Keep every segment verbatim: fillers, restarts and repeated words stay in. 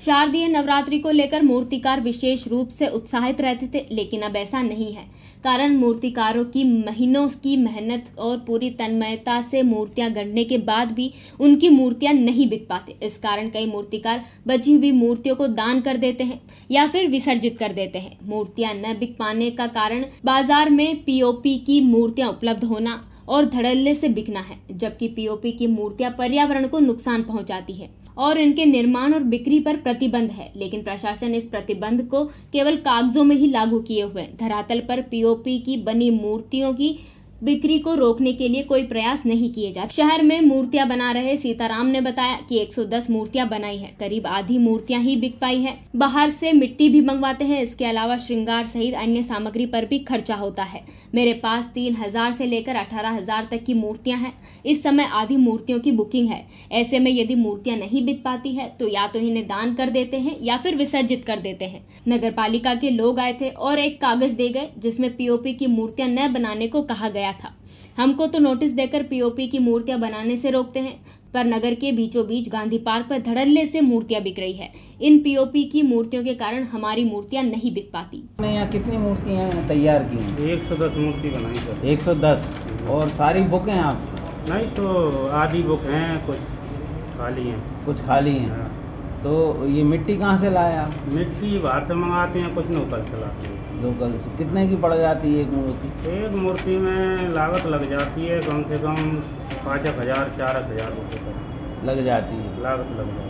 शारदीय नवरात्रि को लेकर मूर्तिकार विशेष रूप से उत्साहित रहते थे, लेकिन अब ऐसा नहीं है। कारण मूर्तिकारों की महीनों की मेहनत और पूरी तन्मयता से मूर्तियां गढ़ने के बाद भी उनकी मूर्तियां नहीं बिक पाती। इस कारण कई मूर्तिकार बची हुई मूर्तियों को दान कर देते हैं या फिर विसर्जित कर देते हैं। मूर्तियां न बिक पाने का कारण बाजार में पीओपी की मूर्तियां उपलब्ध होना और धड़ल्ले से बिकना है, जबकि पीओपी की मूर्तियां पर्यावरण को नुकसान पहुंचाती है और इनके निर्माण और बिक्री पर प्रतिबंध है। लेकिन प्रशासन इस प्रतिबंध को केवल कागजों में ही लागू किए हुए हैं। धरातल पर पीओपी की बनी मूर्तियों की बिक्री को रोकने के लिए कोई प्रयास नहीं किए जाते। शहर में मूर्तियां बना रहे सीताराम ने बताया कि एक सौ दस मूर्तियां बनाई है, करीब आधी मूर्तियां ही बिक पाई है। बाहर से मिट्टी भी मंगवाते हैं। इसके अलावा श्रृंगार सहित अन्य सामग्री पर भी खर्चा होता है। मेरे पास तीन हजार से लेकर अठारह हजार तक की मूर्तियां हैं। इस समय आधी मूर्तियों की बुकिंग है। ऐसे में यदि मूर्तियां नहीं बिक पाती है तो या तो इन्हें दान कर देते हैं या फिर विसर्जित कर देते हैं। नगर पालिका के लोग आए थे और एक कागज दे गए जिसमें पीओपी की मूर्तियां न बनाने को कहा गया था। हमको तो नोटिस देकर पीओपी की मूर्तियां बनाने से रोकते हैं, पर नगर के बीचों बीच गांधी पार्क पर धड़ल्ले से मूर्तियां बिक रही है। इन पीओपी की मूर्तियों के कारण हमारी मूर्तियां नहीं बिक पाती। यहाँ कितनी मूर्तियां तैयार की हैं? एक सौ दस मूर्ति बनाई सर। एक सौ दस और सारी बुक हैं आप? नहीं, तो आधी बुक हैं, कुछ खाली हैं। कुछ खाली हैं। हाँ। तो ये मिट्टी कहाँ से लाए आप? मिट्टी बाहर से मंगाते हैं, कुछ लोकल से लाते हैं। लोकल से कितने की पड़ जाती है एक मूर्ति? एक मूर्ति में लागत लग जाती है कम से कम पाँच एक हज़ार चार हज़ार रुपये तक लग जाती है। लागत लग जाती है।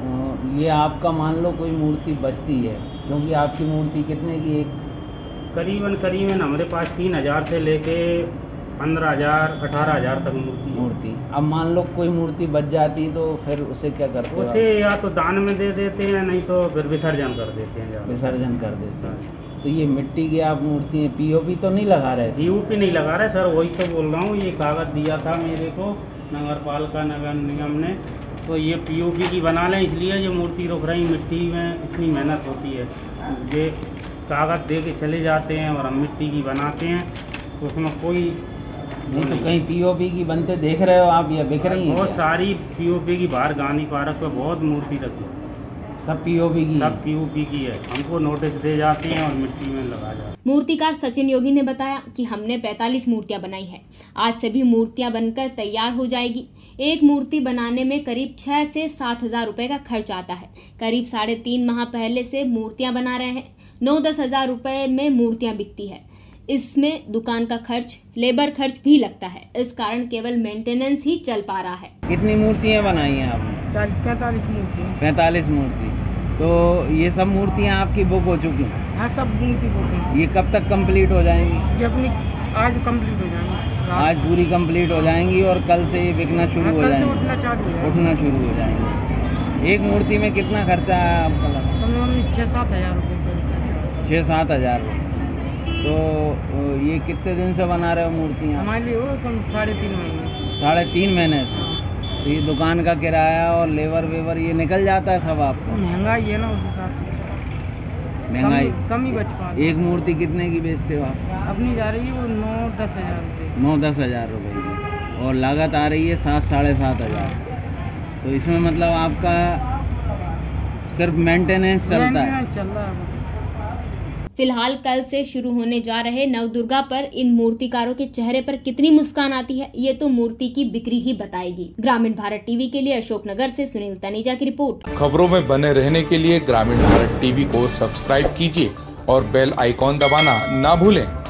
तो ये आपका मान लो कोई मूर्ति बचती है, क्योंकि आपकी मूर्ति कितने की एक? करीबन करीबन हमारे पास तीन हज़ार से लेके पंद्रह हज़ार अठारह हज़ार तक मूर्ति मूर्ति अब मान लो कोई मूर्ति बच जाती तो फिर उसे क्या करते हो? उसे या तो दान में दे देते हैं, नहीं तो फिर विसर्जन कर देते हैं। विसर्जन कर देते हैं। तो ये मिट्टी की आप मूर्ति है, पीओपी तो नहीं लगा रहे? पीओपी नहीं लगा रहे सर, वही तो बोल रहा हूँ। ये कागज दिया था मेरे को नगर पालिका नगर निगम ने, तो ये पीओपी की बना लें, इसलिए जो मूर्ति रुक रही मिट्टी में इतनी मेहनत होती है। ये कागज दे के चले जाते हैं और हम मिट्टी की बनाते हैं, तो उसमें कोई नहीं। तो कहीं पीओपी की बनते देख रहे हो आप या बिक रही हैं? बहुत सारी पीओपी की बाहर गांधी पार्क पे बहुत मूर्ति रखी है। सब पीओपी की? सब पीओपी की है। हमको नोटिस दे जाते हैं और मिट्टी में लगा जाते हैं। मूर्तिकार सचिन योगी ने बताया कि हमने पैंतालीस मूर्तियां बनाई है। आज सभी मूर्तियां बनकर तैयार हो जाएगी। एक मूर्ति बनाने में करीब छह से सात हजार रुपए का खर्च आता है। करीब साढ़े तीन माह पहले से मूर्तियां बना रहे हैं। नौ दस हजार रुपए में मूर्तियां बिकती है। इसमें दुकान का खर्च, लेबर खर्च भी लगता है। इस कारण केवल मेंटेनेंस ही चल पा रहा है। कितनी मूर्तियाँ बनाई हैं आपने? पैंतालीस मूर्ति। पैंतालीस मूर्ति। तो ये सब मूर्तियाँ आपकी बुक हो चुकी हैं? हाँ, सब मूर्ति बुक है। ये कब तक कंप्लीट हो जाएंगी? ये अपनी आज कंप्लीट हो जाएंगी। आज पूरी कंप्लीट हो जाएंगी और कल से ये बिकना शुरू हो जाएंगी? उठना चालू हो जाएगा। उठना शुरू हो जाएंगे। एक मूर्ति में कितना खर्चा है आपका? छः सात हजार रुपये। छः सात हजार रुपये। तो ये कितने दिन से बना रहे हो मूर्तियाँ? हमारे लिए हो कम साढ़े तीन महीने। साढ़े तीन महीने से। तो ये दुकान का किराया और लेबर वेबर ये निकल जाता है सब आपको? महंगाई है ना, उस हिसाब से महंगाई कम ही बच पा रही। एक मूर्ति कितने की बेचते हो आप? अपनी जा रही है वो नौ दस हजार रुपये। नौ दस हजार रुपये की, और लागत आ रही है सात साढ़े सात हजार। तो इसमें मतलब आपका सिर्फ मेंटेनेंस चलता है? चल रहा है। फिलहाल कल से शुरू होने जा रहे नवदुर्गा पर इन मूर्तिकारों के चेहरे पर कितनी मुस्कान आती है, ये तो मूर्ति की बिक्री ही बताएगी। ग्रामीण भारत टीवी के लिए अशोकनगर से सुनील तनेजा की रिपोर्ट। खबरों में बने रहने के लिए ग्रामीण भारत टीवी को सब्सक्राइब कीजिए और बेल आइकॉन दबाना ना भूलें।